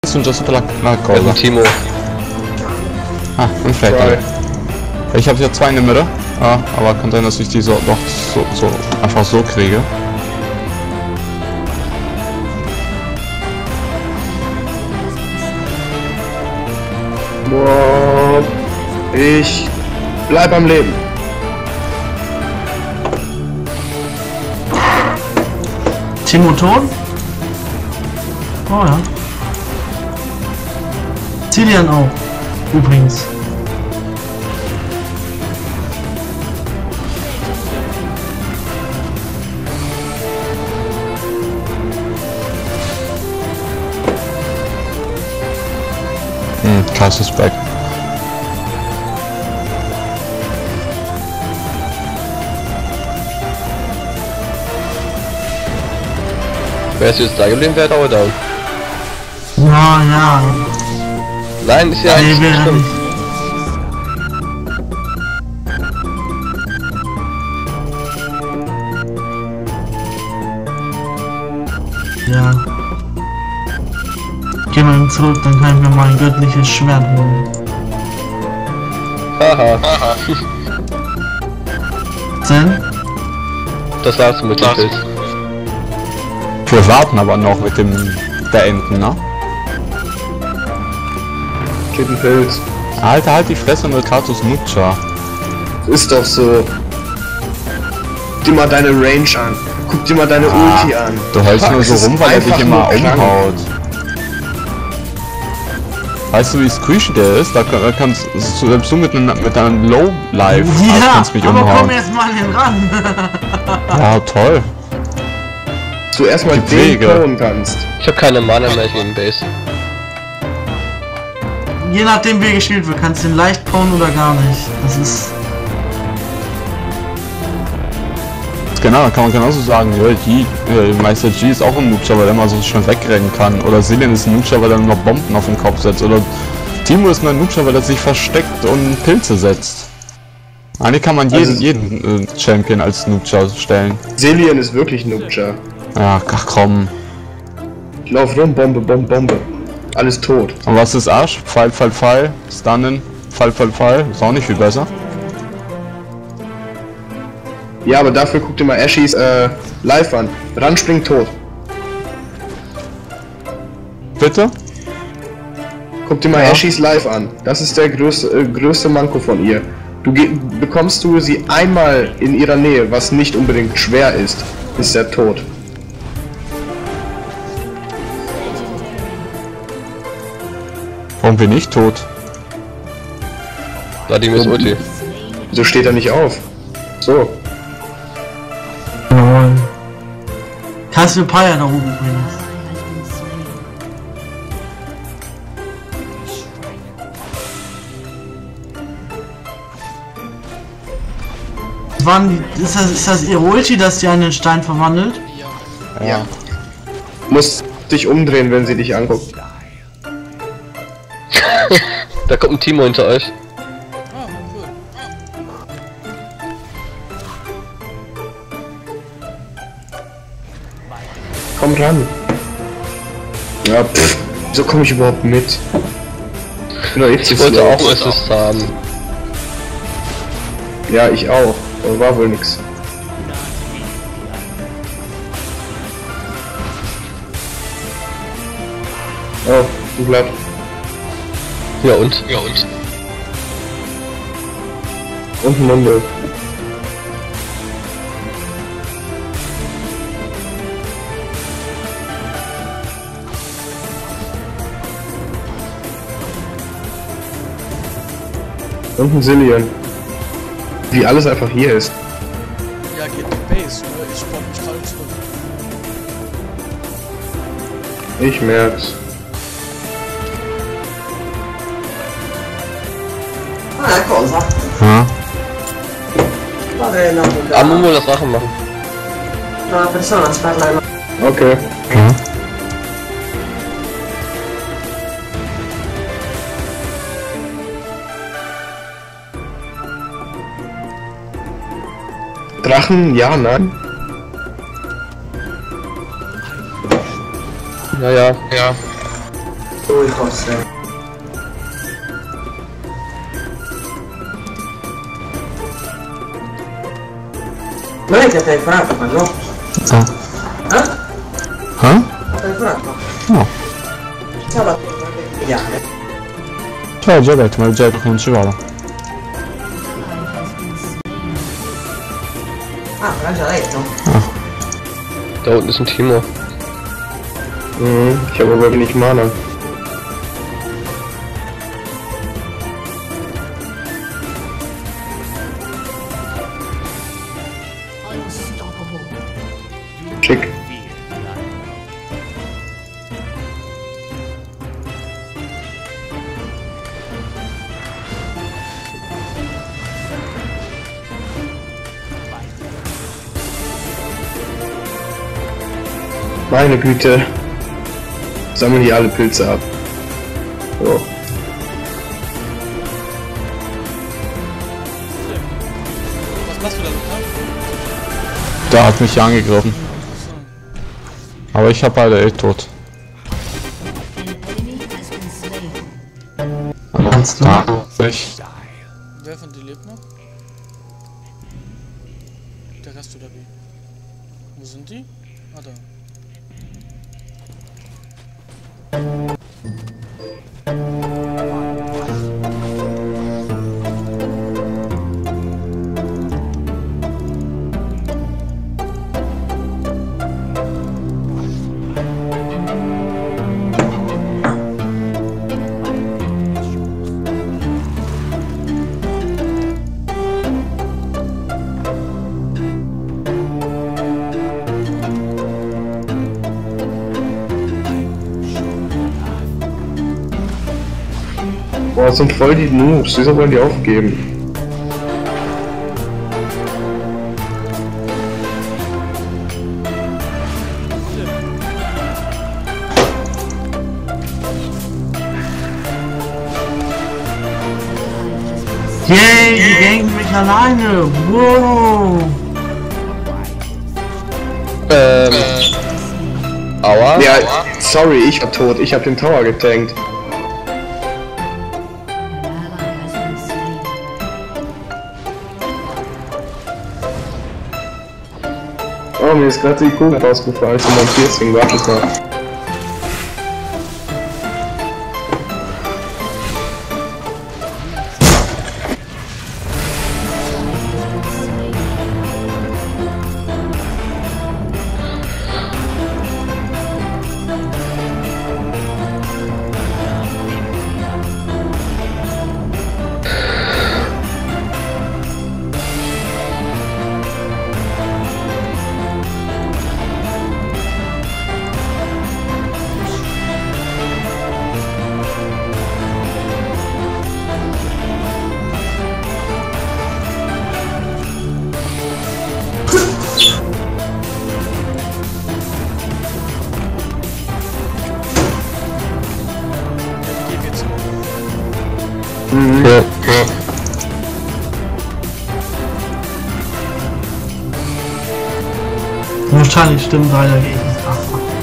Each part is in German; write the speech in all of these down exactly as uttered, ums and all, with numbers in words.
sono già sotto la, la Also cosa. Timo. Ah, ein Fleck. Ich habe ja zwei in der Mitte. Ah, aber kann sein, dass ich die so doch so, so einfach so kriege. Boah, ich bleib am Leben. Timo tot? Oh ja. Cillian auch. Übrigens. Hm, Klaus ist back. Wer ist jetzt da geblieben, wer dauert down? Ja, ja. Nein, ist ja Nee, nicht wäre schlimm. nicht. Ja. Geh mal zurück, dann kann ich mir mein göttliches Schwert holen. Haha. Haha. Denn? Das war's mit dem Bild. Wir warten aber noch mit dem Beenden, ne? Steht ein Pilz. Alter, halt die Fresse mit Kratos Nutscha. Ist doch so. Guck dir mal deine Range an. Guck dir mal deine Ah, Ulti an. Du heulst nur Es so ist rum, weil er einfach dich immer nur krank. umhaut. Weißt du, wie squishy der ist? Da kann- da kannst du selbst du mit, einer- mit deinem Low-Life Ja, kannst mich aber komm umhauen. erst mal hin ran. Ja, toll. Du erstmal Die den Pflege. bauen kannst. Ich habe keine Mana mehr gegen Base. Je nachdem wie gespielt wird, kannst du den leicht bauen oder gar nicht. Das ist... Genau, da kann man genauso sagen, ja, G, äh, Meister G ist auch ein Nutscher, weil er immer so schön wegrennen kann. Oder Cillian ist ein Nutscher, weil er nur noch Bomben auf den Kopf setzt. Oder Timo ist nur ein Nutscher, weil er sich versteckt und Pilze setzt. Eigentlich kann man jeden, Also- jeden äh, Champion als Nutscher stellen. Cillian ist wirklich ein Noobcher. Ja, ach komm. Ich lauf rum, Bombe, Bombe, Bombe. Alles tot. Und was ist Arsch? Pfeil, Pfeil, Pfeil, Stunnen, Pfeil, Pfeil, Pfeil. Ist auch nicht viel besser. Ja, aber dafür guck dir mal Ashys äh, live an. Ranspringt tot. Bitte? Guck dir mal Ja. Ashys live an. Das ist der größte, äh, größte Manko von ihr. Du ge- bekommst du sie einmal in ihrer Nähe, was nicht unbedingt schwer ist, ist er tot. Warum bin ich tot? Vladimir ist Ulti. So steht er nicht auf. So. Jawohl. Cassiopeia da oben übrigens. Wann, ist das, ist das ihre Ulti, dass die einen Stein verwandelt? Ja. Musst dich umdrehen, wenn sie dich anguckt. Da kommt ein Timo hinter euch. Komm ran. Ja, pff. So komme ich überhaupt mit. Ich bin doch eh zu Ich wollte slow. auch Assist haben. Ja, ich auch. Aber war wohl nix. Oh, ein Blatt. Ja und? Ja und? Und ein Munde. Und ein Cillian. Wie alles einfach hier ist. Ja, geht die Base, ne? Ich komm nicht halt zurück. Ich merk's. Ah, cosa? Ja. Va bene, Ah, Momo das Rachen machen. una persona sparla. Okay. Ja. Drachen, ja, nein. Ja, ja. Ja. Lui forse. Non è che ti hai imparato, ma no? Ah. Eh? Hä? Hai imparato? No. Ciao la pigliare. Ciao, già detto, ma già non ci vado. Ah, l'ha già detto. Da unten ist ein Timo. Mhm, ich habe aber wenig Mana. Schick. Meine Güte. Sammeln die alle Pilze ab. So. Was machst du da, Luca? Da hat mich angegriffen. Aber ich hab beide echt tot. Kannst du? Da, ich. Wer von dir lebt noch? Der Rest oder wie? Wo sind die? Ah, da. Boah, das sind voll die Noobs, wieso wollen die aufgeben? Yay, die gangen mich alleine. Wow. Ähm. Aua. Ja, sorry, ich war tot, ich hab den Tower getankt. Oh, mir ist gerade die Kugel rausgefallen zu meinem Piercing, warte mal. Mhm. Ja, ja. Wahrscheinlich stimmt einer gegen Ach.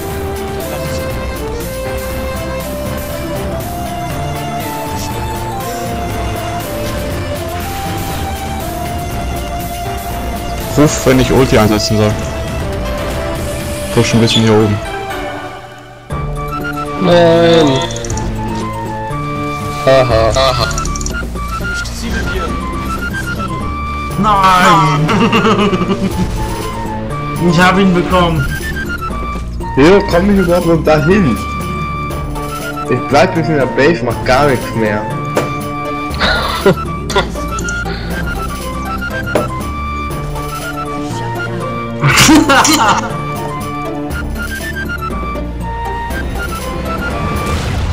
Ruf, wenn ich Ulti einsetzen soll. Push ein bisschen hier oben. Nein. Haha. Haha. Komm, ich ziele dir. Nein! Ich habe ihn bekommen. Hier, komm ich überhaupt noch dahin? Ich bleib bis in der Base, mach gar nichts mehr.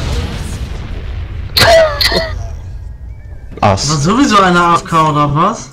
Ass. War sowieso eine A F K oder was?